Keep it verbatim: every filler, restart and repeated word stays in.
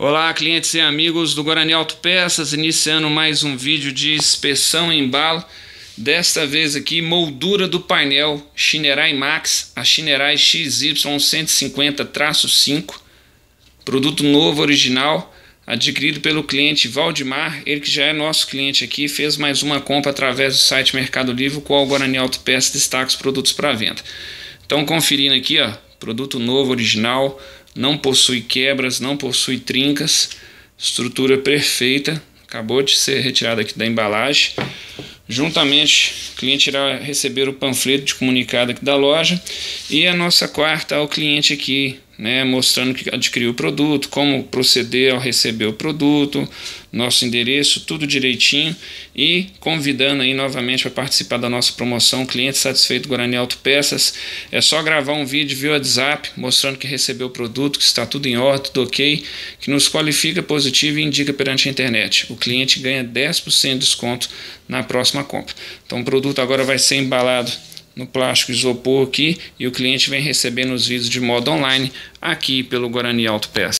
Olá, clientes e amigos do Guarani Autopeças, iniciando mais um vídeo de inspeção e embalo. Desta vez aqui, moldura do painel Shinerai Max, a Shinerai X Y cento e cinquenta cinco, produto novo, original, adquirido pelo cliente Valdemar, ele que já é nosso cliente aqui, fez mais uma compra através do site Mercado Livre, com o Guarani Autopeças destaca os produtos para venda. Então, conferindo aqui, ó, produto novo, original, não possui quebras, não possui trincas, estrutura perfeita, acabou de ser retirada aqui da embalagem. Juntamente, o cliente irá receber o panfleto de comunicado aqui da loja e a nossa quarta ao cliente aqui, né, mostrando que adquiriu o produto, como proceder ao receber o produto, nosso endereço, tudo direitinho, e convidando aí novamente para participar da nossa promoção Cliente Satisfeito Guarani Autopeças. É só gravar um vídeo via WhatsApp mostrando que recebeu o produto, que está tudo em ordem, tudo ok, que nos qualifica positivo e indica perante a internet. O cliente ganha dez por cento de desconto na próxima compra. Então o produto agora vai ser embalado no plástico isopor aqui e o cliente vem recebendo os vídeos de modo online aqui pelo Guarani Autopeças.